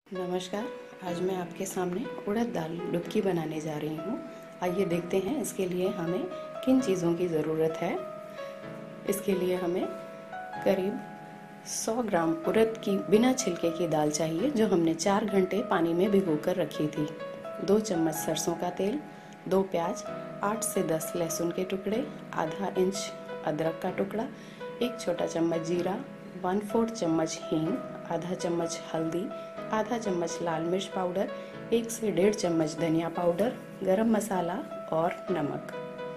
नमस्कार। आज मैं आपके सामने उड़द दाल डुबकी बनाने जा रही हूँ। आइए देखते हैं इसके लिए हमें किन चीज़ों की ज़रूरत है। इसके लिए हमें करीब 100 ग्राम उड़द की बिना छिलके की दाल चाहिए, जो हमने 4 घंटे पानी में भिगोकर रखी थी। 2 चम्मच सरसों का तेल, 2 प्याज, 8 से 10 लहसुन के टुकड़े, आधा इंच अदरक का टुकड़ा, 1 छोटा चम्मच जीरा, 1/4 चम्मच हींग, आधा चम्मच हल्दी, आधा चम्मच लाल मिर्च पाउडर, 1 से 1.5 चम्मच धनिया पाउडर, गरम मसाला और नमक।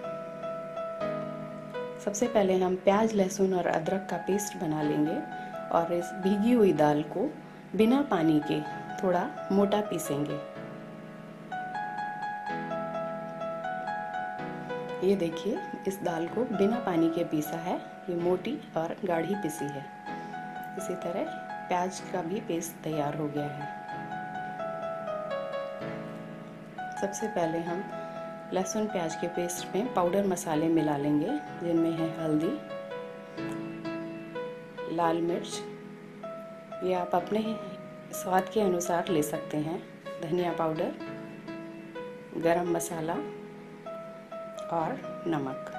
सबसे पहले हम प्याज, लहसुन और अदरक का पेस्ट बना लेंगे और इस भीगी हुई दाल को बिना पानी के थोड़ा मोटा पीसेंगे। ये देखिए, इस दाल को बिना पानी के पीसा है। ये मोटी और गाढ़ी पिसी है। इसी तरह प्याज का भी पेस्ट तैयार हो गया है। सबसे पहले हम लहसुन प्याज के पेस्ट में पाउडर मसाले मिला लेंगे, जिनमें है हल्दी, लाल मिर्च, ये आप अपने स्वाद के अनुसार ले सकते हैं, धनिया पाउडर, गरम मसाला और नमक।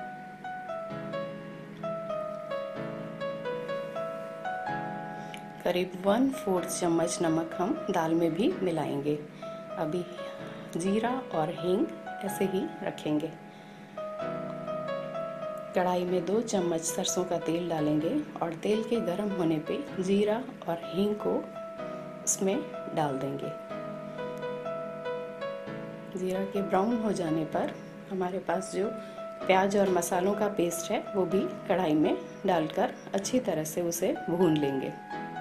करीब 1/4 चम्मच नमक हम दाल में भी मिलाएंगे। अभी जीरा और हींग ऐसे ही रखेंगे। कढ़ाई में 2 चम्मच सरसों का तेल डालेंगे और तेल के गर्म होने पे जीरा और हींग को उसमें डाल देंगे। जीरा के ब्राउन हो जाने पर हमारे पास जो प्याज और मसालों का पेस्ट है वो भी कढ़ाई में डालकर अच्छी तरह से उसे भून लेंगे।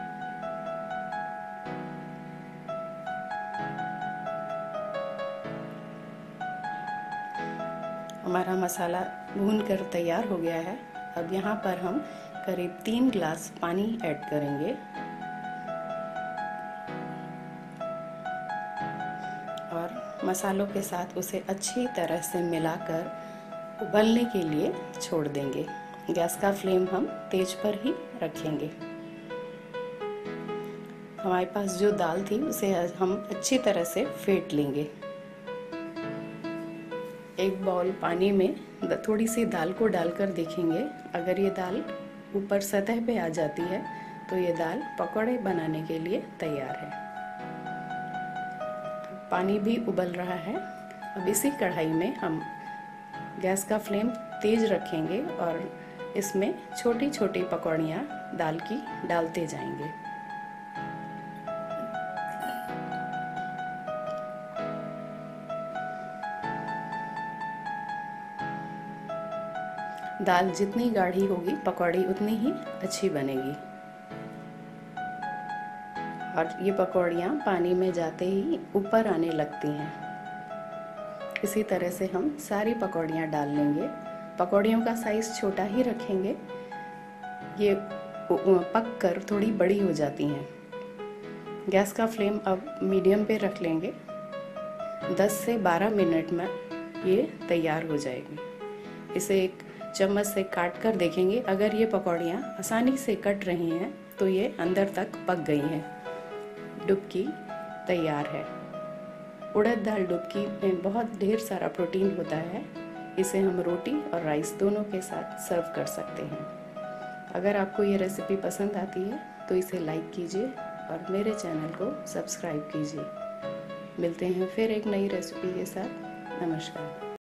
हमारा मसाला भून कर तैयार हो गया है। अब यहाँ पर हम करीब 3 गिलास पानी ऐड करेंगे और मसालों के साथ उसे अच्छी तरह से मिलाकर उबलने के लिए छोड़ देंगे। गैस का फ्लेम हम तेज पर ही रखेंगे। हमारे पास जो दाल थी उसे हम अच्छी तरह से फेंट लेंगे। एक बाउल पानी में थोड़ी सी दाल को डालकर देखेंगे। अगर ये दाल ऊपर सतह पे आ जाती है तो ये दाल पकौड़े बनाने के लिए तैयार है। पानी भी उबल रहा है। अब इसी कढ़ाई में हम गैस का फ्लेम तेज रखेंगे और इसमें छोटी छोटी पकौड़ियाँ दाल की डालते जाएंगे। दाल जितनी गाढ़ी होगी पकौड़ी उतनी ही अच्छी बनेगी। और ये पकौड़ियाँ पानी में जाते ही ऊपर आने लगती हैं। इसी तरह से हम सारी पकौड़ियाँ डाल लेंगे। पकौड़ियों का साइज़ छोटा ही रखेंगे, ये पक कर थोड़ी बड़ी हो जाती हैं। गैस का फ्लेम अब मीडियम पे रख लेंगे। 10 से 12 मिनट में ये तैयार हो जाएगी। इसे एक चम्मच से काट कर देखेंगे। अगर ये पकौड़ियाँ आसानी से कट रही हैं तो ये अंदर तक पक गई हैं। डुबकी तैयार है। उड़द दाल डुबकी में बहुत ढेर सारा प्रोटीन होता है। इसे हम रोटी और राइस दोनों के साथ सर्व कर सकते हैं। अगर आपको ये रेसिपी पसंद आती है तो इसे लाइक कीजिए और मेरे चैनल को सब्सक्राइब कीजिए। मिलते हैं फिर एक नई रेसिपी के साथ। नमस्कार।